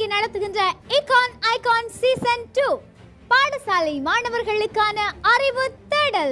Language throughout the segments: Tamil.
நடத்துகின்ற இகான் ஐகான் சீசன் 2 பாடசாலை மாணவர்களுக்கான அறிவு தேடல்.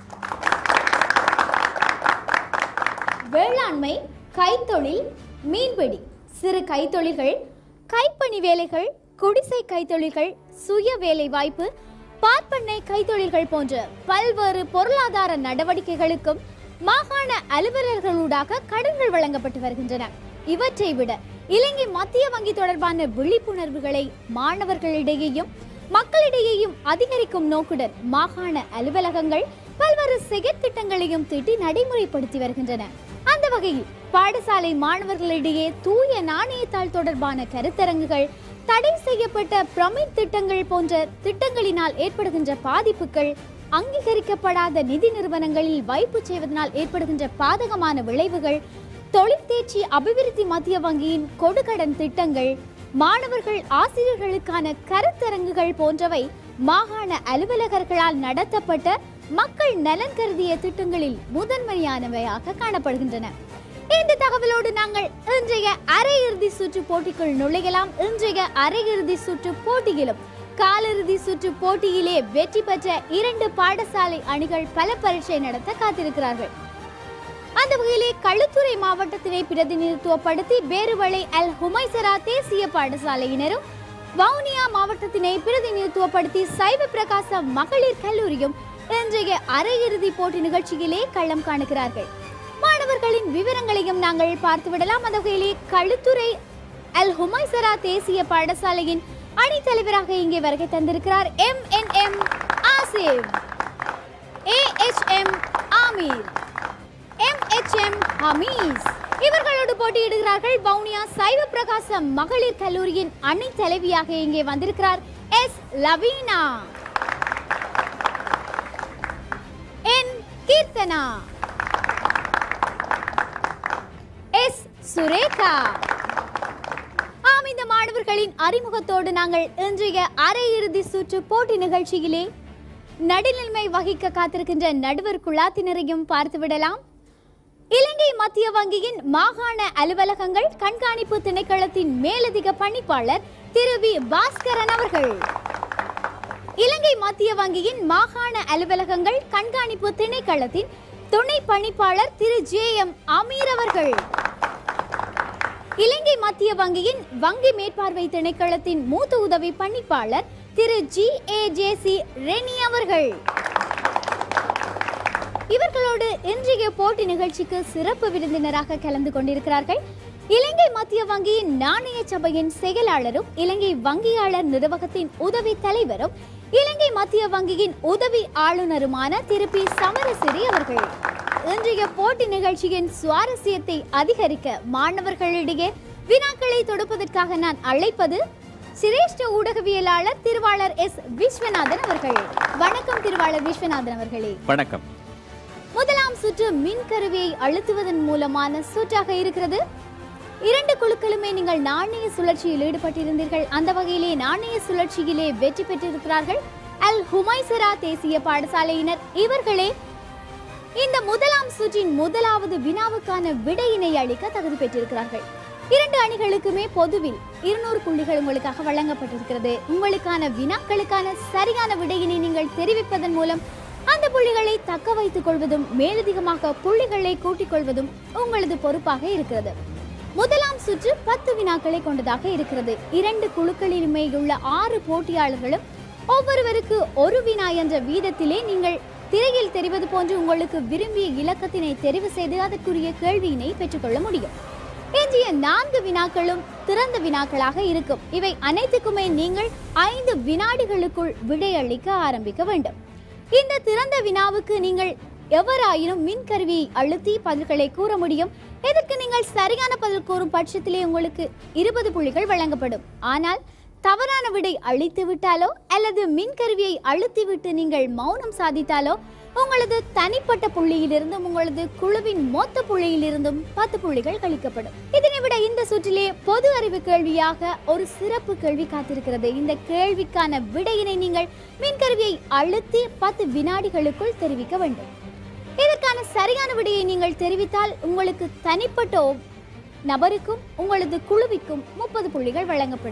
வேளாண்மை, கைத்தொழில், மீன்பிடி, சிறு கைத்தொழில்கள், கைப்பணி வேலைகள், குடிசை கைத்தொழில்கள், சுய வேலை வாய்ப்பு, பார்ப்பனை கைத்தொழில்கள் போன்ற பல்வேறு பொருளாதார நடவடிக்கைகளுக்கும் மாகாண அலுவலர்களூடாக கடன்கள் வழங்கப்பட்டு வருகின்றன. இவற்றை விட இலங்கை மத்திய வங்கி தொடர்பான விழிப்புணர்வுகளை மாணவர்களிடையேயும் மக்களிடையேயும் அதிகரிக்கும் நோக்குடன் மாகாண அலுவலகங்கள் பல்வேறு செயற்திட்டங்களையும் தீட்டி நடைமுறைப்படுத்தி வருகின்றன. அந்த வகையில் பாடசாலை மாணவர்களிடையே தூய நாணயத்தாள் தொடர்பான கருத்தரங்குகள், தடை செய்யப்பட்ட பிரமிட் திட்டங்கள் போன்ற திட்டங்களினால் ஏற்படுகின்ற பாதிப்புகள், அங்கீகரிக்கப்படாத நிதி நிறுவனங்களில் வைப்பு செய்வதனால் ஏற்படுகின்ற பாதகமான விளைவுகள், தொழில் தேர்ச்சி அபிவிருத்தி மத்திய வங்கியின் கொடுகடன் திட்டங்கள், மாணவர்கள் ஆசிரியர்களுக்கான கருத்தரங்குகள் போன்றவை மாகாண அலுவலகர்களால் நடத்தப்பட்ட மக்கள் நலன் கருதிய திட்டங்களில் முதன்மையானவையாக காணப்படுகின்றன. இந்த தகவலோடு நாங்கள் இன்றைய அரையிறுதி சுற்று போட்டிக்குள் நுழையலாம். இன்றைய அரையிறுதி சுற்று போட்டியிலும் காலிறுதி சுற்று போட்டியிலே வெற்றி பெற்ற 2 பாடசாலை அணிகள் பல பரீட்சை நடத்த காத்திருக்கிறார்கள். அந்த வகையிலே களுத்துறை மாவட்டத்தினை பிரதிநிதித்துவப்படுத்தி பேருவளை அல் ஹுமைசரா தேசிய பாடசாலையினரும், வவுனியா மாவட்டத்தினை பிரதிநிதித்துவப்படுத்தி சைவ பிரகாச மகளிர் கல்லூரியும் இன்றைய அரையிறுதி போட்டி நிகழ்ச்சியிலே களம் காணுகிறார்கள். மாணவர்களின் விவரங்களையும் நாங்கள் பார்த்துவிடலாம். அந்த வகையிலே களுத்துறை அல் ஹுமைசரா தேசிய பாடசாலையின் அணி தலைவராக இங்கே வருகை தந்திருக்கிறார் MNM Asif, AHM Aamir, MHM Hamees. இவர்களோடு போட்டியிடுகிறார்கள். வவுனியா சைவ பிரகாச மகளிர் கல்லூரியின் அணி தலைவியாக இங்கே வந்திருக்கிறார் S Laveena, N Keerthana, S Surekha. இந்த மாணவர்களின் அறிமுகத்தோடு நாங்கள் இன்றைய அரையிறுதி சுற்று போட்டி நிகழ்ச்சியிலே நடுநிலைமை வகிக்க காத்திருக்கின்ற நடுவர் குழாத்தினரையும் பார்த்துவிடலாம். இலங்கை மத்திய வங்கியின் மாகாண அலுவலகங்கள் கண்காணிப்பு திணைக்களத்தின் மேலதிக பணிப்பாளர் திரு வி பாஸ்கரன் அவர்கள், இலங்கை மத்திய வங்கியின் மாகாண அலுவலகங்கள் கண்காணிப்பு திணைக்களத்தின் துணை பணிப்பாளர் திரு JM அமீர் அவர்கள், இலங்கை மத்திய வங்கியின் வங்கி மேற்பார்வை திணைக்களத்தின் மூத்த உதவி பணிப்பாளர் திரு GAJC ரெனி அவர்கள். இவர்களோடு இன்றைய போட்டி நிகழ்ச்சிக்கு சிறப்பு விருந்தினராக கலந்து கொண்டிருக்கிறார்கள் இலங்கை மத்திய வங்கியின் நாணய சபையின் செயலாளரும், இலங்கை வங்கியாளர் நிர்வாகத்தின் உதவி தலைவரும், இலங்கை மத்திய வங்கியின் உதவி ஆளுநருமான திரு P சமரசிறி அவர்கள். இன்றைய போட்டி நிகழ்ச்சியின் சுவாரஸ்யத்தை அதிகரிக்க மாணவர்களிடையே வினாக்களை தொடுப்பதற்காக நான் அழைப்பது சிரேஷ்ட ஊடகவியலாளர் திருவாளர் S விஸ்வநாதன் அவர்கள். வணக்கம் திருவாளர் விஸ்வநாதன் அவர்களே. வணக்கம். முதலாம் சுற்று மின் கருவியை அழுத்துவதன் மூலமான சுற்றாக இருக்கிறது. 2 குழுக்களுமே நீங்கள் நாணய சுழற்சியில் ஈடுபட்டிருந்தீர்கள். அந்த வகையிலே நாணய சுழற்சியிலே வெற்றி பெற்றிருக்கிறார்கள் அல் ஹுமைசரா தேசிய பாடசாலையினர். இவர்களே இந்த முதலாம் சுற்றின் முதலாவது வினாவுக்கான விடையினை அளிக்க தகுதி பெற்றிருக்கிறார்கள். 2 அணிகளுக்குமே பொதுவில் 200 புள்ளிகள் உங்களுக்காக வழங்கப்பட்டிருக்கிறது. உங்களுக்கான வினாக்களுக்கான சரியான விடையினை நீங்கள் தெரிவிப்பதன் மூலம் அந்த புள்ளிகளை தக்க வைத்துக் கொள்வதும் மேலதிகமாக புள்ளிகளை கூட்டிக் கொள்வதும் உங்களது பொறுப்பாக இருக்கிறது. முதலாம் சுற்று 10 வினாக்களை கொண்டதாக இருக்கிறது. 2 குழுக்களிலுமே உள்ள 6 போட்டியாளர்களும் ஒவ்வொருவருக்கு 1 வினா என்ற வீதத்திலே நீங்கள் திரையில் தெரிவது போன்று உங்களுக்கு விரும்பிய இலக்கத்தினை தெரிவு செய்து அதற்குரிய கேள்வியினை பெற்றுக்கொள்ள முடியும். இன்றைய 4 வினாக்களும் திறந்த வினாக்களாக இருக்கும். இவை அனைத்துக்குமே நீங்கள் 5 வினாடிகளுக்குள் விடையளிக்க ஆரம்பிக்க வேண்டும். இந்த திறந்த வினாவுக்கு நீங்கள் எவராயினும் மின் கருவியை அழுத்தி பதில்களை கூற முடியும். இதற்கு நீங்கள் சரியான பதில் கூறும் பட்சத்திலே உங்களுக்கு 20 புள்ளிகள் வழங்கப்படும். ஆனால் தவறான விடை அளித்து விட்டாலோ அல்லது மின் கருவியை அழுத்திவிட்டு நீங்கள் மௌனம் சாதித்தாலோ உங்களது தனிப்பட்ட புள்ளியிலிருந்தும் உங்களது குழுவின் மொத்த புள்ளியிலிருந்தும் 10 புள்ளிகள் கழிக்கப்படும். இதனை விட இந்த சுற்றிலே பொது அறிவு கேள்வியாக ஒரு சிறப்பு கேள்வி காத்திருக்கிறது. இந்த கேள்விக்கான விடையினை நீங்கள் மின்கருவியை அழுத்தி 10 வினாடிகளுக்குள் தெரிவிக்க வேண்டும். இதற்கான சரியான விடையை நீங்கள் தெரிவித்தால் உங்களுக்கு தனிப்பட்ட நபருக்கும் உங்களது குழுவிற்கும் 30 புள்ளிகள் வழங்கப்படும்.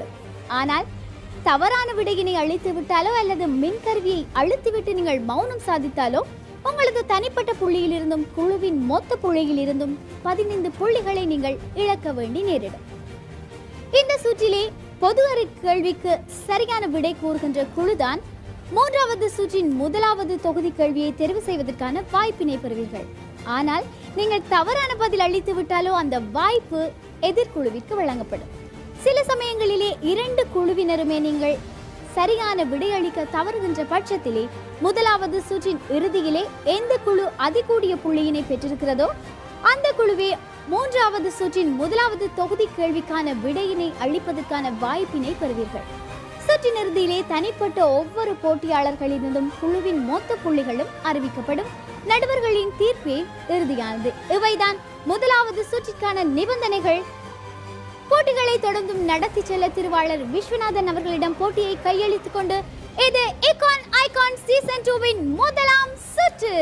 ஆனால் தவறான விடையினை அழித்து விட்டாலோ அல்லது மின்கருவியை அழுத்திவிட்டு நீங்கள் மௌனம் சாதித்தாலோ உங்களது தனிப்பட்ட புள்ளியிலிருந்தும் குழுவின் மொத்த புள்ளியிலிருந்தும் 15 புள்ளிகளை நீங்கள் இழக்க வேண்டி நேரிடும். இந்த சுற்றிலே பொது அறிவு கேள்விக்கு சரியான விடை கூறுகின்ற குழுதான் 3வது சுற்றின் முதலாவது தொகுதி கேள்வியை தெரிவு செய்வதற்கான வாய்ப்பினை பெறுவீர்கள். ஆனால் நீங்கள் தவறான பதில் அளித்து விட்டாலோ அந்த வாய்ப்பு எதிர்குழுவிற்கு வழங்கப்படும். சில சமயங்களிலே 2 குழுவினருமே நீங்கள் சரியான விடையளிக்க தவறுகின்ற பட்சத்திலே முதலாவது சுற்றின் இறுதியிலே எந்த குழு அதிகூடிய புள்ளியினை பெற்றிருக்கிறதோ அந்த குழுவே 3வது சுற்றின் முதலாவது தொகுதி கேள்விக்கான விடையினை அளிப்பதற்கான வாய்ப்பினை பெறுவீர்கள். சுற்றின் இறுதியிலே தனிப்பட்ட ஒவ்வொரு போட்டியாளர்களிலிருந்தும் குழுவின் மொத்த புள்ளிகளும் அறிவிக்கப்படும். நடுவர்களின் தீர்ப்பே இறுதியானது. இவைதான் முதலாவது சுற்றிற்கான நிபந்தனைகள். போட்டிகளை தொடர்ந்தும் நடத்தி செல்ல திருவாளர் விஸ்வநாதன் அவர்களிடம் போட்டியை கையளித்துக் கொண்டு இது இகான் ஐகான் சீசன் 2 முதலாம் சுற்று.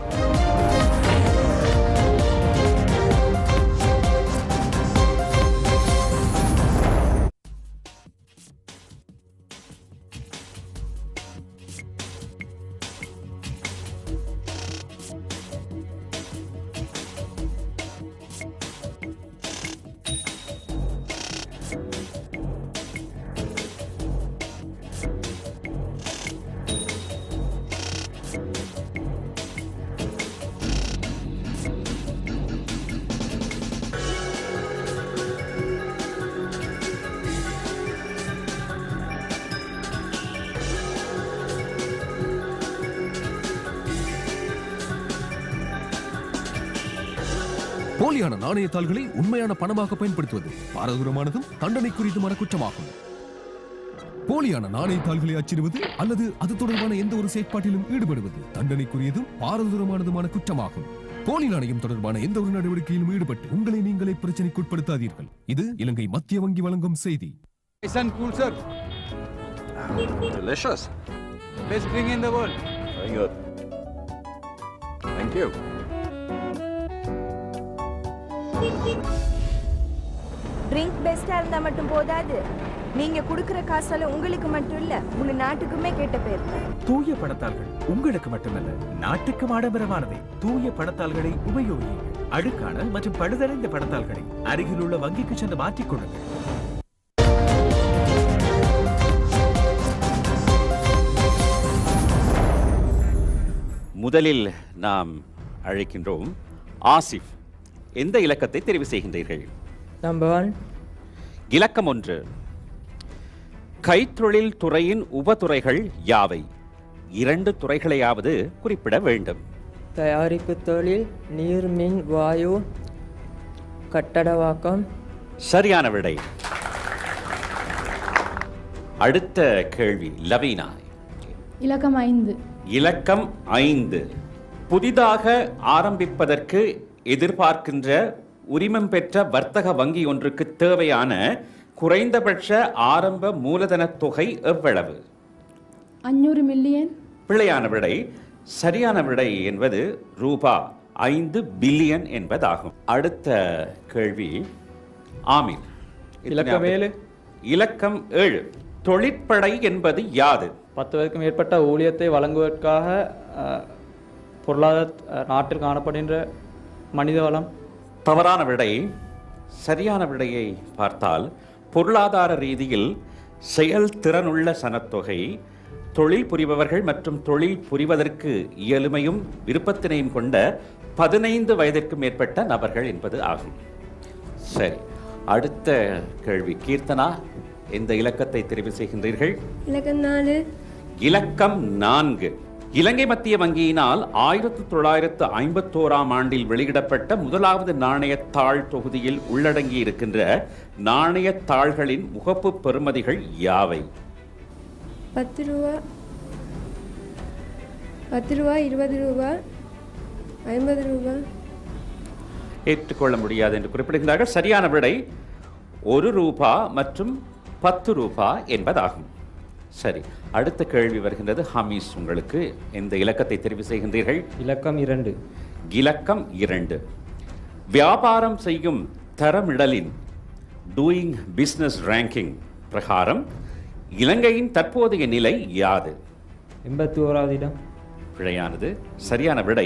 போலியான நாணயத்தாள்களை உண்மையான பணமாக பயன்படுத்துவது பாரதூரமானதும் தண்டனைக்குரியதுமான குற்றமாகும். போலியான நாணயத்தாள்களை அச்சிடுவது அல்லது அது தொடர்பான எந்த ஒரு செயற்பாட்டிலும் ஈடுபடுவது தண்டனைக்குரியதும் பாரதூரமானதுமான குற்றமாகும். போலி நாணயம் தொடர்பான எந்த ஒரு நடவடிக்கையிலும் ஈடுபட்டு உங்களை நீங்களே பிரச்சனைக்குட்படுத்தாதீர்கள். இது இலங்கை மத்திய வங்கி வழங்கும் செய்தி. Delicious. Best drink in the world. Very good. Thank you. Drink பெஸ்டா இருந்தா மட்டும் போதாது, நீங்க குடுக்கிற காசால உங்களுக்கு மட்டும் இல்ல முழு நாட்டுக்குமே கேட்ட பேர். தூய பணத்தாள்கள் உங்களுக்கு மட்டுமல்ல நாட்டுக்கும் ஆடம்பரமானவை. தூய பணத்தாள்களை உபயோகியுங்கள். அழுக்கான மற்றும் பழுதடைந்த பணத்தாள்களை அருகில் உள்ள வங்கிக்கு சென்று மாற்றிக்கொள்ளுங்கள். முதலில் நாம் அழைக்கின்றோம் ஆசிஃப். எந்த இலக்கத்தை தெரிவு செய்கின்றீர்கள்? நம்பர் 1. இலக்கம் 1. கைத்தொழில் துறையின் உபதுறைகள் யாவை? 2 துறைகளையாவது குறிப்பிட வேண்டும். தயாரிப்பு தொழில், நீர், மின், வாயு, கட்டடவாக்கம். சரியான விடை. அடுத்த கேள்வி லவீனா. இலக்கம் 5. இலக்கம் 5. புதிதாக ஆரம்பிப்பதற்கு எதிர்பார்க்கின்ற உரிமம் பெற்ற வர்த்தக வங்கி ஒன்றுக்கு தேவையான குறைந்தபட்ச ஆரம்ப மூலதன தொகை எவ்வளவு? 500 மில்லியன். பிழையான விடை. சரியான விடை என்பது ரூபாய் 5 பில்லியன் என்பதாகும். அடுத்த கேள்வி ஆமீர். இலக்கம் 7. இலக்கம் 7. தொழிற்படை என்பது யாது? 10க்கும் மேற்பட்ட ஊழியத்தை வழங்குவதற்காக பொருளாதார நாட்டில் காணப்படுகின்ற மனித வளம். தவறான விடை. சரியான விடையை பார்த்தால் பொருளாதார ரீதியில் செயல்திறனுள்ள சனத்தொகை, தொழில் புரிபவர்கள் மற்றும் தொழில் புரிவதற்கு இயலுமையும் விருப்பத்தினையும் கொண்ட 15 வயதிற்கு மேற்பட்ட நபர்கள் என்பது ஆகும். சரி, அடுத்த கேள்வி கீர்த்தனா. எந்த இலக்கத்தை தெரிவு செய்கின்றீர்கள்? இலக்கம் 4. இலக்கம் 4. இலங்கை மத்திய வங்கியினால் 1951ஆம் ஆண்டில் வெளியிடப்பட்ட முதலாவது நாணயத்தாள் தொகுதியில் உள்ளடங்கி இருக்கின்ற நாணயத்தாள்களின் முகப்பு பெறுமதிகள் யாவை? 10 ரூபா, 10 ரூபா, 20 ரூபா, 50 ரூபா. ஏற்றுக்கொள்ள முடியாது என்று குறிப்பிடுகின்றார்கள். சரியான விடை 1 ரூபா மற்றும் 10 ரூபா என்பதாகும். சரி, அடுத்த கேள்வி வருகின்றது ஹமீஸ். உங்களுக்கு எந்த இலக்கத்தை தெரிவு செய்கின்றீர்கள்? இலக்கம் 2. இலக்கம் 2. வியாபாரம் செய்யும் தரமிடலின் டூயிங் பிசினஸ் ரேங்கிங் பிரகாரம் இலங்கையின் தற்போதைய நிலை யாது? 81வது இடம். பிழையானது. சரியான விடை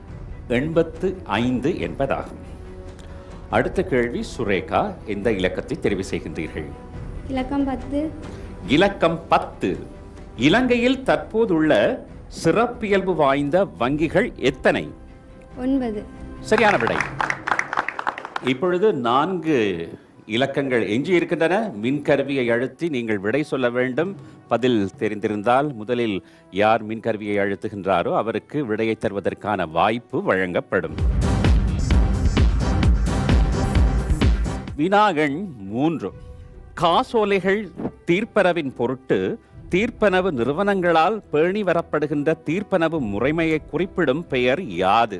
85 என்பதாகும். அடுத்த கேள்வி சுரேகா, எந்த இலக்கத்தை தெரிவு செய்கின்றீர்கள்? இலக்கம் 10. இலக்கம் 10. இலங்கையில் தற்போதுள்ள சிறப்பியல்பு வாய்ந்த வங்கிகள் எத்தனை? 9. சரியான விடை. இப்பொழுது 4 இலக்கங்கள் எஞ்சி இருக்கின்றன. மின்கருவியை அழுத்தி நீங்கள் விடை சொல்ல வேண்டும். பதில் தெரிந்திருந்தால் முதலில் யார் மின்கருவியை அழுத்துகின்றாரோ அவருக்கு விடையை தருவதற்கான வாய்ப்பு வழங்கப்படும். வினாகன் 3. காசோலைகள் தீர்ப்பனவின் பொருட்டு தீர்ப்பனவு நிறுவனங்களால் பேணி வரப்படுகின்ற தீர்ப்பனவு முறைமையை குறிப்பிடும் பெயர் யாது?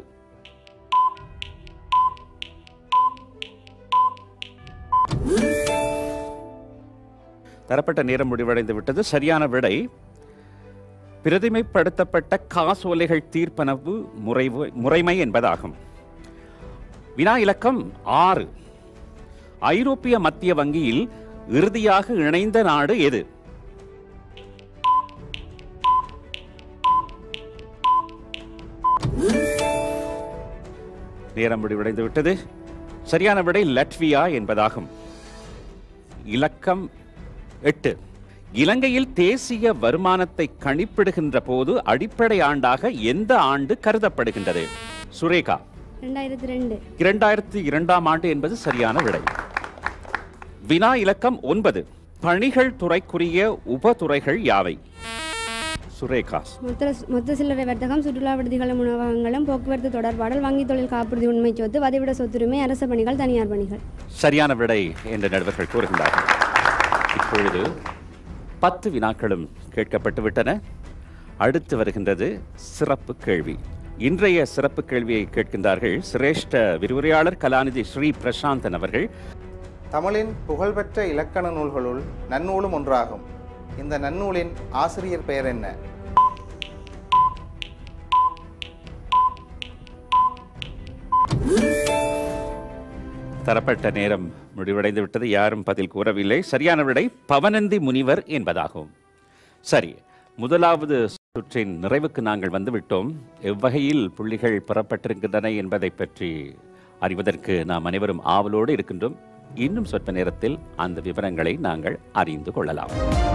தரப்பட்ட நேரம் முடிவடைந்து விட்டது. சரியான விடை பிரதிமைப்படுத்தப்பட்ட காசோலைகள் தீர்ப்பனவு முறைமை என்பதாகும். வினா இலக்கம் 6. ஐரோப்பிய மத்திய வங்கியில் இறுதியாக இணைந்த நாடு எது? நேரம் முடிவடைந்து விட்டது. சரியான விடை லட்வியா என்பதாகும். இலக்கம் 8. இலங்கையில் தேசிய வருமானத்தை கணிப்பிடுகின்ற போது அடிப்படை ஆண்டாக எந்த ஆண்டு கருதப்படுகின்றது? சுரேகா. 2002. 2002ஆம் ஆண்டு என்பது சரியான விடை. வினா இலக்கம் 9. பணிகள் துறைக்குரிய உபதுறைகள் யாவை? சுரேகா. மொத்த சில்லறை வர்த்தகம், சுற்றுலா விடுதிகளும் உணவகங்களும், போக்குவரத்து தொடர்பாடல், வங்கி தொழில் காப்புறுதி, உண்மை சொத்து, வதிவிட சொத்துரிமை, அரச பணிகள், தனியார் பணிகள். சரியான விடை என்று நடுவர்கள் கூறுகின்றார்கள். இப்பொழுது 10 வினாக்களும் கேட்கப்பட்டு விட்டன. அடுத்து வருகின்றது சிறப்பு கேள்வி. இன்றைய சிறப்பு கேள்வியை கேட்கின்றார்கள் சிரேஷ்ட விரிவுரையாளர் கலாநிதி ஸ்ரீ பிரசாந்தன் அவர்கள். தமிழின் புகழ்பெற்ற இலக்கண நூல்களுள் நன்னூலும் ஒன்றாகும். இந்த நன்னூலின் ஆசிரியர் பெயர் என்ன? தரப்பட்ட நேரம் முடிவடைந்து விட்டது. யாரும் பதில் கூறவில்லை. சரியான விடை பவனந்தி முனிவர் என்பதாகும். சரி, முதலாவது சுற்றின் நிறைவுக்கு நாங்கள் வந்துவிட்டோம். எவ்வகையில் புள்ளிகள் பெறப்பட்டிருக்கின்றன என்பதை பற்றி அறிவதற்கு நாம் அனைவரும் ஆவலோடு இருக்கின்றோம். இன்னும் சொற்ப நேரத்தில் அந்த விவரங்களை நாங்கள் அறிந்து கொள்ளலாம்.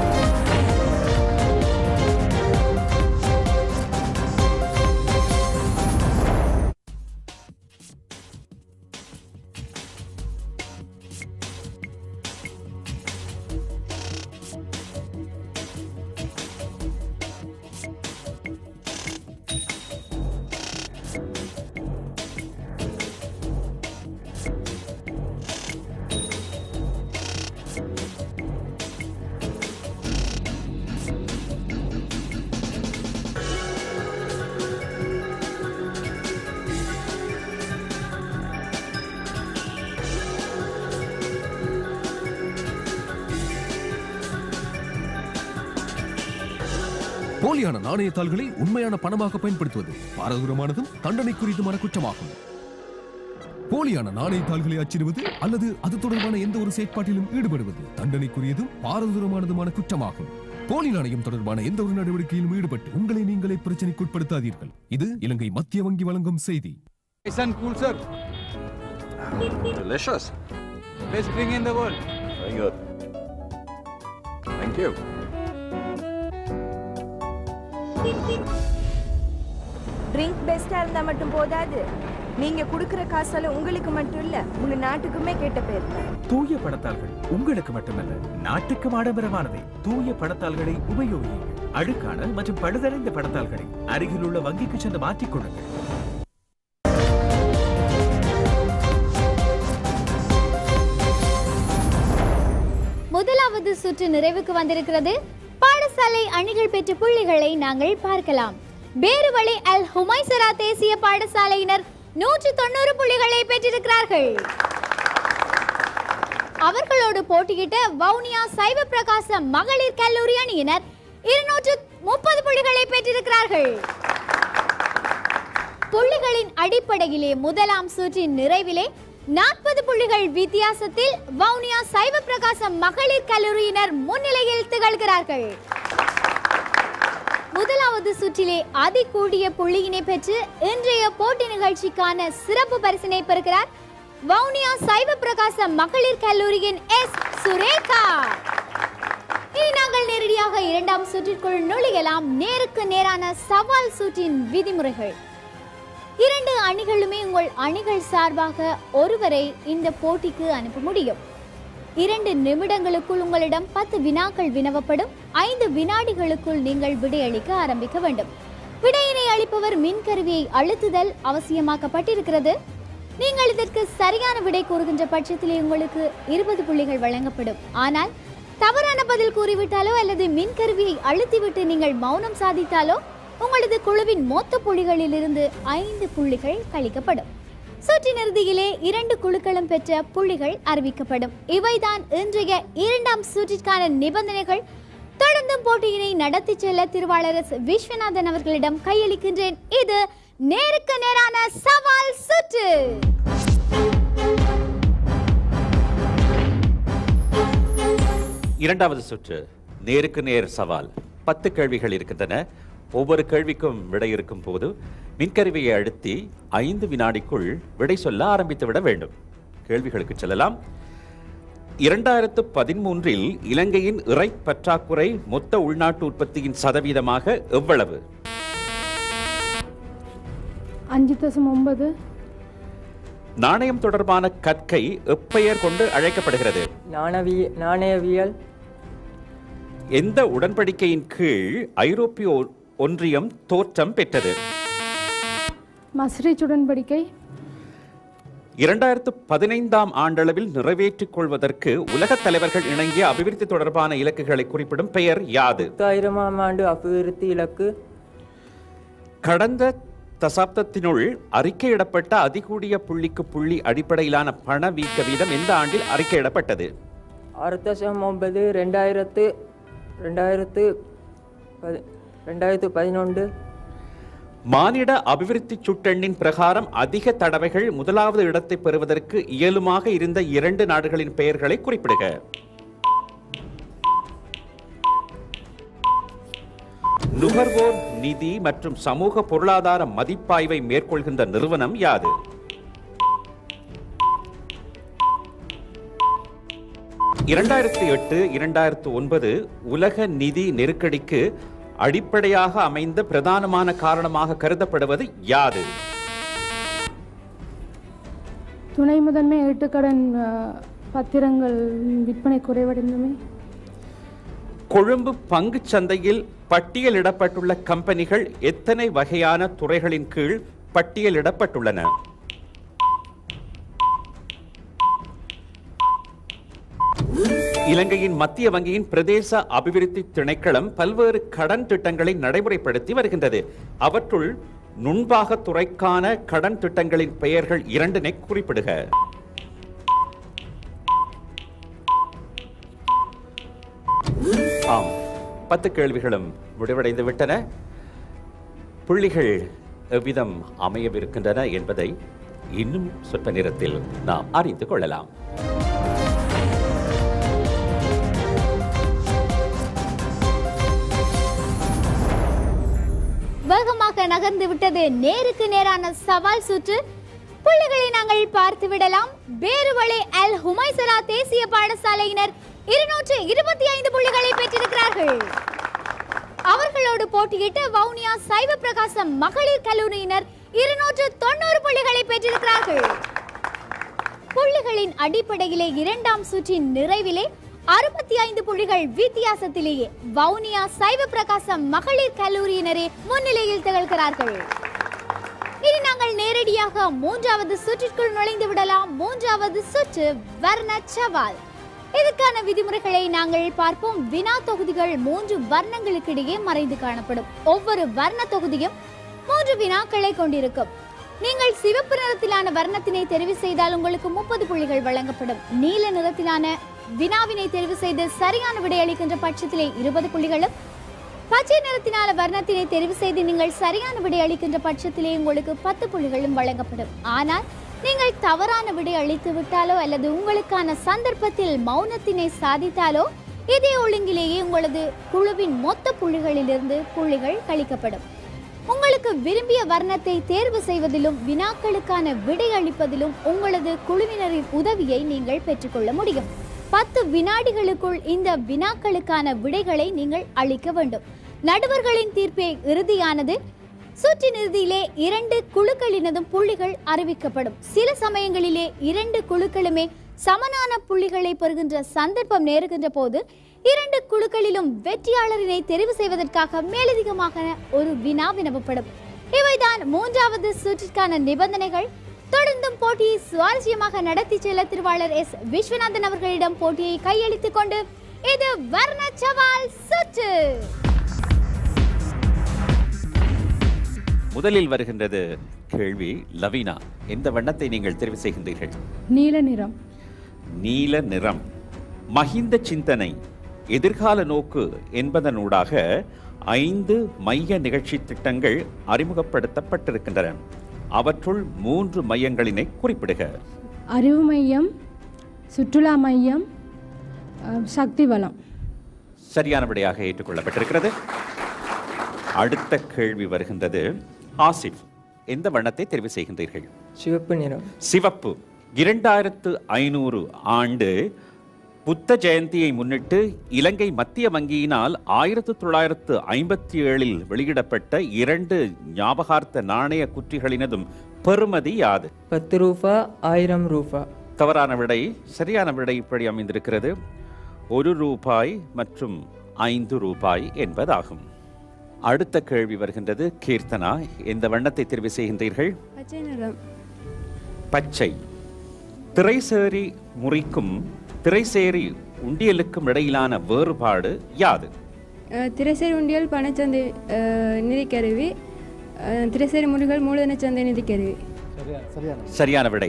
போலியான நாணயத்தாள்களை உண்மையான பணமாக பயன்படுத்துவது பாரதூரமானதும் தண்டனைக்குரியதுமான குற்றமாகும். போலியான நாணயத்தாள்களை அச்சிடுவது அல்லது அது தொடர்பான எந்த ஒரு செயற்பாட்டிலும் ஈடுபடுவது தண்டனைக்குரியதும் பாரதூரமானதுமான குற்றமாகும். போலி நாணயம் தொடர்பான எந்த ஒரு நடவடிக்கையிலும் ஈடுபட்டு உங்களை நீங்களே பிரச்சனைக்குட்படுத்தாதீர்கள். இது இலங்கை மத்திய வங்கி வழங்கும் செய்தி. Delicious. Best drink in the world. Very good. Thank you. Drink பெஸ்டா இருந்தா மட்டும் போதாது. நீங்க குடுக்கிற காசால உங்களுக்கு மட்டும் இல்ல, முழு நாட்டுக்குமே கேட்ட பேர். தூய பணத்தாள்கள் உங்களுக்கு மட்டுமல்ல, நாட்டுக்கும் ஆடம்பரமானதை. தூய பணத்தாள்களை உபயோகியுங்கள். அழுக்கான மற்றும் பழுதடைந்த பணத்தாள்களை அருகில் உள்ள வங்கிக்கு சென்று மாற்றிக் கொள்ளுங்கள். முதலாவது சுற்று நிறைவுக்கு வந்திருக்கிறது. பாடசாலை அணிகள் பெற்ற புள்ளிகளை நாங்கள் பார்க்கலாம். பேருவளி அல் ஹுமைசரா தேசிய பாடசாலையினர் 190 புள்ளிகளை பெற்றிருக்கிறார்கள். அவர்களோடு போட்டியிட்ட வவுனியா சைவ பிரகாசம் மகளிர் கல்லூரி அணியினர் 230 புள்ளிகளை பெற்றிருக்கிறார்கள். புள்ளிகளின் அடிப்படையிலே முதலாம் சுற்றின் நிறைவிலே 40 புள்ளிகள் வித்தியாசத்தில் வவுனியா சைவ பிரகாசம் மகளிர் கல்லூரியினர் முன்னிலையில் திகழ்கிறார்கள். முதலாவது சுற்றிலே அதிகூடிய புள்ளியினை பெற்று இன்றைய போட்டி நிகழ்ச்சிக்கான சிறப்பு பரிசினை பெறுகிறார் வவுனியா சைவ பிரகாசம் மகளிர் கல்லூரியின் எஸ் சுரேகா. இனி நாங்கள் நேரடியாக இரண்டாம் சுற்றிற்குள் நுழையலாம். நேருக்கு நேரான சவால் சுற்றின் விதிமுறைகள். 2 அணிகளுமே உங்கள் அணிகள் சார்பாக ஒருவரை இந்த போட்டிக்கு அனுப்ப முடியும். 2 நிமிடங்களுக்குள் உங்களிடம் 10 வினாக்கள் வினவப்படும். 5 வினாடிகளுக்குள் நீங்கள் விடையளிக்க ஆரம்பிக்க வேண்டும். விடையினை அளிப்பவர் மின்கருவியை அழுத்துதல் அவசியமாக்கப்பட்டிருக்கிறது. நீங்கள் இதற்கு சரியான விடை கூறுகின்ற பட்சத்திலே உங்களுக்கு 20 புள்ளிகள் வழங்கப்படும். ஆனால் தவறான பதில் கூறிவிட்டாலோ அல்லது மின்கருவியை அழுத்திவிட்டு நீங்கள் மௌனம் சாதித்தாலோ உங்களது குழுவின் மொத்த புள்ளிகளிலிருந்து 5 புள்ளிகள் கழிக்கப்படும். சுற்றின் இறுதியிலே 2 குழுக்களும் பெற்ற புள்ளிகள் அறிவிக்கப்படும். இவைதான் இன்றைய இரண்டாம் சுற்றிற்கான நிபந்தனைகள். தொடர்ந்தும் போட்டியினை நடத்தி செல்ல திருவாளர் விஸ்வநாதன் அவர்களிடம் கையளிக்கின்றேன். இது நேருக்கு நேரான சவால் சுற்று. இரண்டாவது சுற்று நேருக்கு நேர் சவால். 10 கேள்விகள் இருக்கின்றன. ஒவ்வொரு கேள்விக்கும் விடை இருக்கும் போது மின்கருவியை அழுத்தி 5 வினாடிக்குள் விடை சொல்ல ஆரம்பித்து விட வேண்டும். கேள்விகளுக்கு செல்லலாம். 2013 இலங்கையின் இறை பற்றாக்குறை மொத்த உள்நாட்டு உற்பத்தியின் சதவீதமாக எவ்வளவு? 5.9. நாணயம் தொடர்பான கற்கை எப்பெயர் கொண்டு அழைக்கப்படுகிறது? நாணயவியல். எந்த உடன்படிக்கையின் கீழ் ஐரோப்பிய ஒன்றியம் தோற்றம் பெற்றது? மஸ்ரிச் உடன்படிக்கை. 2015ஆம் ஆண்டளவில் நிறைவேற்றிக் கொள்வதற்கு உலகத் தலைவர்கள் இணங்கிய அபிவிருத்தி தொடர்பான இலக்குகளை குறிப்பிடும் பெயர் யாது? 1000ஆம் ஆண்டு அபிவிருத்தி இலக்கு. கடந்த தசாப்தத்தினுள் அறிக்கையிடப்பட்ட அதிகூடிய புள்ளிக்கு புள்ளி அடிப்படையிலான பணவீக்க வீதம் எந்த ஆண்டில் அறிக்கையிடப்பட்டது? 6.9 2011. மானிட அபிவிருத்தி சுட்டெண்ணின் பிரகாரம் அதிக தடவைகள் முதலாவது இடத்தை பெறுவதற்கு இயலுமாக இருந்த 2 நாடுகளின் பெயர்களை குறிப்பிடுக. நுகர்வோர் நிதி மற்றும் சமூக பொருளாதார மதிப்பாய்வை மேற்கொள்கின்ற நிறுவனம் யாது? இரண்டாயிரத்து 2009 உலக நிதி நெருக்கடிக்கு அடிப்படையாக அமைந்த பிரதானமான காரணமாக கருதப்படுவது யாது? துணை முதன்மை ஏட்டுக்கடன் பத்திரங்கள் விற்பனை குறைவடைந்தமை. கொழும்பு பங்குச் சந்தையில் பட்டியலிடப்பட்டுள்ள கம்பெனிகள் எத்தனை வகையான துறைகளின் கீழ் பட்டியலிடப்பட்டுள்ளன? இலங்கையின் மத்திய வங்கியின் பிரதேச அபிவிருத்தி திணைக்களம் பல்வேறு கடன் திட்டங்களை நடைமுறைப்படுத்தி வருகின்றது. அவற்றுள் நுண்பாக துறைக்கான கடன் திட்டங்களின் பெயர்கள் 2 குறிப்பிடுக. ஆம், 10 கேள்விகளும் முடிவடைந்து விட்டன. புள்ளிகள் எவ்விதம் அமையவிருக்கின்றன என்பதை இன்னும் சொற்ப நேரத்தில் நாம் அறிந்து கொள்ளலாம். வேகமாக நகர்ந்து விட்டது நேருக்கு நேரான சவால் சுற்று. புள்ளிகளை நாங்கள் பார்த்து விடலாம். பேருவளை அல் ஹுமைசலா தேசிய பாடசாலையினர் 225 புள்ளிகளை பெற்றிருக்கிறார்கள். அவர்களோடு போட்டியிட்ட வவுனியா சைவ பிரகாசம் மகளிர் கல்லூரியினர் 290 புள்ளிகளை பெற்றிருக்கிறார்கள். புள்ளிகளின் அடிப்படையிலே இரண்டாம் சுற்றின் நிறைவிலே 65 புள்ளிகள் வித்தியாசத்திலேயே வவுனியா சைவ பிரகாசம் மகளிர் கல்லூரியினரே முன்னிலையில் திகழ்கிறார்கள். இனி நாங்கள் நேரடியாக மூன்றாவது சுற்றிற்குள் நுழைந்து விடலாம். மூன்றாவது சுற்று வர்ண சவால். இதற்கான விதிமுறைகளை நாங்கள் பார்ப்போம். வினா தொகுதிகள் 3 வர்ணங்களுக்கிடையே மறைந்து காணப்படும். ஒவ்வொரு வர்ண தொகுதியும் 3 வினாக்களை கொண்டிருக்கும். நீங்கள் சிவப்பு நிறத்திலான வர்ணத்தினை தெரிவு செய்தால் உங்களுக்கு 30 புள்ளிகள் வழங்கப்படும். நீல நிறத்திலான வினாவினை தெரிவு செய்து சரியான விடையளிக்கின்ற பட்சத்திலே 20 புள்ளிகளும், பச்சை நிறத்தினால வர்ணத்தினை தெரிவு செய்து நீங்கள் சரியான விடையளிக்கின்ற பட்சத்திலே உங்களுக்கு 10 புள்ளிகளும் வழங்கப்படும். ஆனால் நீங்கள் தவறான விடை அளித்து விட்டாலோ அல்லது உங்களுக்கான சந்தர்ப்பத்தில் மௌனத்தினை சாதித்தாலோ இதே ஒழுங்கிலேயே உங்களது குழுவின் மொத்த புள்ளிகளிலிருந்து புள்ளிகள் கழிக்கப்படும். உங்களுக்கு விரும்பிய வர்ணத்தை தேர்வு செய்வதிலும் வினாக்களுக்கான விடை அளிப்பதிலும் உங்களது குழுவினரின் உதவியை நீங்கள் பெற்றுக்கொள்ள முடியும். 10 வினாடிகளுக்குள் இந்த வினாக்களுக்கான விடைகளை நீங்கள் அளிக்க வேண்டும். நடுவர்களின் தீர்ப்பே இறுதியானது. சுற்றின் இறுதியிலே 2 குழுக்களினதும் புள்ளிகள் அறிவிக்கப்படும். சில சமயங்களிலே 2 குழுக்களுமே சமனான புள்ளிகளை பெறுகின்ற சந்தர்ப்பம் நேருகின்ற போது 2 குழுக்களிலும் வெற்றியாளரினை தெரிவு செய்வதற்காக மேலதிகமாக ஒரு வினா வினவப்படும். இவைதான் 3வது சுற்றிற்கான நிபந்தனைகள். தொடர்ந்தும் போட்டியை சுவாரஸ்யமாக நடத்தி செல்ல திருவாளர் எஸ். விஸ்வநாதன் அவர்களிடம் போட்டியை கையளித்துக் கொண்டு இது வர்ண சவால் சுற்று. முதலில் வருகின்றது கேள்வி. லவீனா, எந்த வண்ணத்தை நீங்கள் தெரிவு செய்கின்றீர்கள்? நீல நிறம். நீல நிறம். மஹிந்த சிந்தனை எதிர்கால நோக்கு என்பதனூடாக 5 மைய நிகழ்ச்சி திட்டங்கள் அறிமுகப்படுத்தப்பட்டிருக்கின்றன. அவற்றுள் 3 மையங்களினை குறிப்பிடுக. அறிவு மையம், சுற்றுலா மையம், சக்தி வளம். சரியான விடையாக ஏற்றுக்கொள்ளப்பட்டிருக்கிறது. அடுத்த கேள்வி வருகின்றது. ஆசிப், எந்த வண்ணத்தை தெரிவு செய்கின்றீர்கள்? சிவப்பு நிறம். சிவப்பு. 2500 ஆண்டு புத்த ஜெயந்தியை முன்னிட்டு இலங்கை மத்திய வங்கியினால் 1957 வெளியிடப்பட்ட 2 ஞாபகார்த்த நாணய குற்றிகளினதும் பெறுமதி யாது? 10 ரூபா, 1000 ரூபா. தவறான விடை. சரியான விடை இப்படி அமைந்திருக்கிறது. 1 ரூபாய் மற்றும் 5 ரூபாய் என்பதாகும். அடுத்த கேள்வி வருகின்றது. கீர்த்தனா, எந்த வண்ணத்தை தெரிவு செய்கின்றீர்கள்? பச்சை நிறம். பச்சை. திரைசேரி முறிக்கும் திரைசேரி உண்டியலுக்கும் இடையிலான வேறுபாடு யாது? திரைசேரி உண்டியல் பணச்சந்தை நிதிக்கருவி, திரைசேரி முறிகள் மூலதன சந்தை நிதிக்கருவி. சரியான விடை.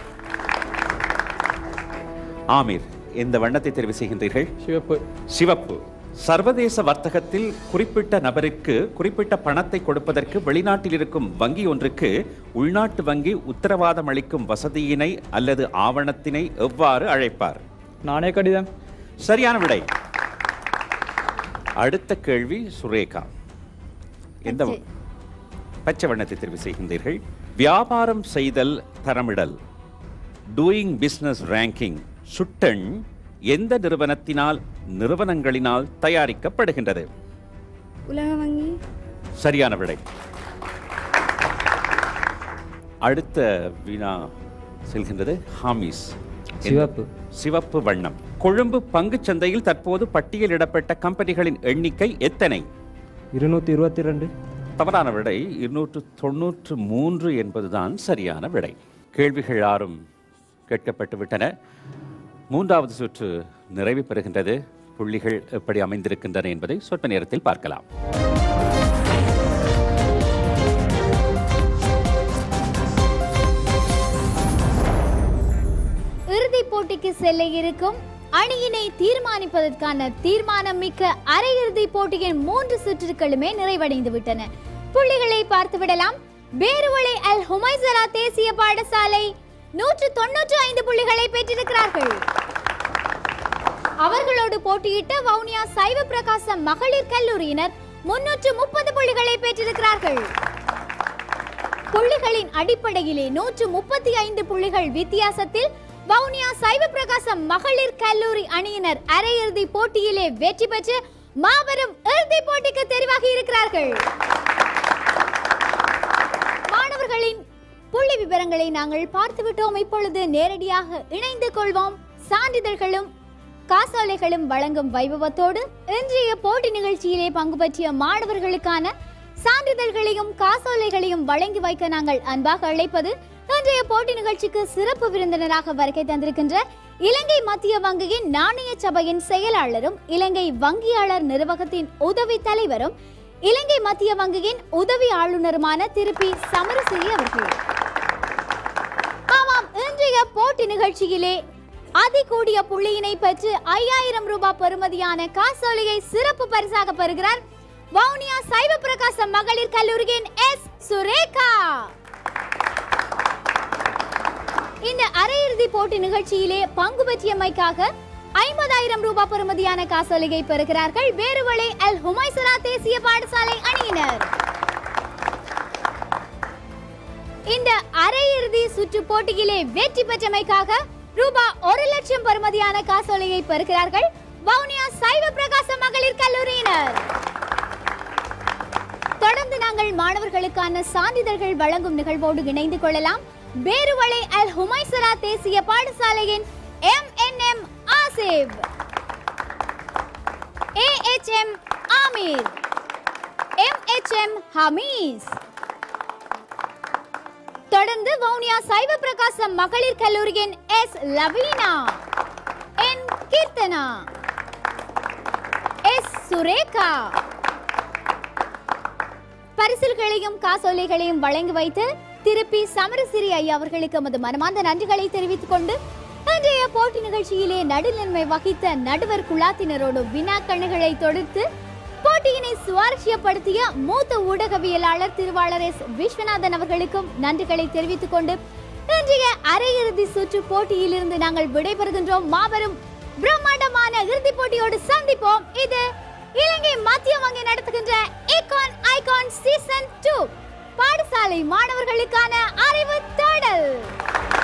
ஆமீர், எந்த வண்ணத்தை தெரிவு செய்கின்றீர்கள்? சிவப்பு. சிவப்பு. சர்வதேச வர்த்தகத்தில் குறிப்பிட்ட நபருக்கு குறிப்பிட்ட பணத்தை கொடுப்பதற்கு வெளிநாட்டில் இருக்கும் வங்கி ஒன்றுக்கு உள்நாட்டு வங்கி உத்தரவாதம் அளிக்கும் வசதியினை அல்லது ஆவணத்தினை எவ்வாறு அழைப்பார்? நாணய கடிதம். சரியான விடை. அடுத்த கேள்வி. சுரேகா, எந்த பச்சை வண்ணத்தை தெரிவு செய்கின்றீர்கள்? வியாபாரம் செய்தல் தரமிடல், டூயிங் பிசினஸ் ரேங்கிங் சுட்டெண் எந்த நிறுவனங்களினால் தயாரிக்கப்படுகின்றது? உலக வங்கி. சரியான விடை. அடுத்த வினா செல்கின்றது. ஹாமிஸ், சிவப்பு. சிவப்பு வண்ணம். கொழும்பு பங்குச் சந்தையில் தற்போது பட்டியலிடப்பட்ட கம்பெனிகளின் எண்ணிக்கை எத்தனை? 222. தவறான விடை. 293 என்பதுதான் சரியான விடை. கேள்விகள் 6 கேட்கப்பட்டு விட்டன. 3வது சுற்று நிறைவு பெறுகின்றது. புள்ளிகள் எப்படி அமைந்திருக்கின்றன என்பதை சொற்ப நேரத்தில் பார்க்கலாம். இறுதிப் போட்டிக்கு செல்ல இருக்கும் அணியினை தீர்மானிப்பதற்கான தீர்மானம் மிக்க அரையிறுதிப் போட்டியின் 3 சுற்றுகளுமே நிறைவடைந்து விட்டன. புள்ளிகளை பார்த்துவிடலாம். பேருவளை அல் ஹுமைசரா தேசிய பாடசாலை 195 புள்ளிகளை பெற்றிருக்கிறார்கள். அவர்களோடு போட்டியிட்ட வவுனியா சைவ பிரகாசம் மகளிர் கல்லூரியினர் 330 புள்ளிகளை பெற்றிருக்கிறார்கள். புள்ளிகளின் அடிப்படையிலே 135 புள்ளிகள் வித்தியாசத்தில் வவுனியா சைவ பிரகாசம் மகளிர் கல்லூரி அணியினர் அரையிறுதி போட்டியிலே வெற்றி பெற்று மாபெரும் இறுதி போட்டிக்கு தெரிவாகி இருக்கிறார்கள். மாணவர்களின் புள்ளி விவரங்களை நாங்கள் பார்த்துவிட்டோம். இப்பொழுது நேரடியாக இணைந்து கொள்வோம். சான்றிதழ்களும் காசோலைகளும் வழங்கும் வைபவத்தோடு இன்றைய போட்டி நிகழ்ச்சியிலே பங்கு பற்றிய மாணவர்களுக்கான சான்றிதழ்களையும் காசோலைகளையும் வழங்கி வைக்க நாங்கள் அன்பாக அழைப்பது இன்றைய போட்டி நிகழ்ச்சிக்கு சிறப்பு விருந்தினராக வருகை தந்திருக்கின்ற இலங்கை மத்திய வங்கியின் நாணய சபையின் செயலாளரும் இலங்கை வங்கியாளர் நிர்வாகத்தின் உதவி தலைவரும் இலங்கை மத்திய வங்கியின் உதவி ஆளுநருமான திரு பி. சமரசிறி அவர்கள். ஆமாம், இன்றைய போட்டி நிகழ்ச்சியிலே அதிகூடிய புள்ளியினை பெற்று 5000 ரூபாய் பெறுமதியான காசோலையை சிறப்பு பரிசாக பெறுகிறார் வவுனியா சைவ பிரகாசம் மகளிர் கல்லூரியின் எஸ். சுரேகா. இந்த அரையிறுதி போட்டி நிகழ்ச்சியிலே பங்கு பெற்றியமைக்காக 50,000 ரூபாய் பெறுமதியான காசோலையை பெறுகிறார்கள் வேறுவளை அல் ஹுமைசரா தேசிய பாடசாலை அணியினர். இந்த அரையிறுதி சுற்று போட்டியிலே வெற்றி பெற்றமைக்காக ரூபாய் 1,00,000 பெறுமதியான காசோலையை பெறுகிறார்கள் வவுனியா சைவ பிரகாச மகளிர் கல்லூரியினர். தொடர்ந்து நாங்கள் மாணவர்களுக்கான சான்றிதழ்கள் வழங்கும் நிகழ்வோடு இணைந்து கொள்ளலாம். பேருவளை அல் ஹுமைசரா தேசிய பாடசாலையின் MNM Asif, AHM Aamir, MHM Hamees. தொடர்ந்து வவுனியா சைவ பிரகாச மகளிர் கல்லூரியின் S Laveena, N Keerthana, S Surekha. பரிசில்களையும் காசோலைகளையும் வழங்கி வைத்து திருப்பி சமரசிறி ஐயா அவர்களுக்கு நமது மனமார்ந்த நன்றிகளை தெரிவித்துக் கொண்டு இன்றைய போட்டி நிகழ்ச்சியிலே நடுநிலைமை வகித்த நடுவர் குழாத்தினரோடு வினாக்கண்ணுகளை தொடுத்து போட்டியினை சுவாரஸ்யப்படுத்திய மூத்த ஊடகவியலாளர் திருவாளர் S விஸ்வநாதன் அவர்களுக்கும் நன்றிகளை தெரிவித்துக் கொண்டு இன்றைய அரையிறுதி சுற்று போட்டியிலிருந்து நாங்கள் விடைபெறுகின்றோம். மாபெரும் பிரம்மாண்டமான இறுதிப் போட்டியோடு சந்திப்போம். இது இலங்கை மத்திய வங்கி நடத்துகின்ற ஐகான் சீசன் 2 பாடசாலை மாணவர்களுக்கான அறிவு தேடல்.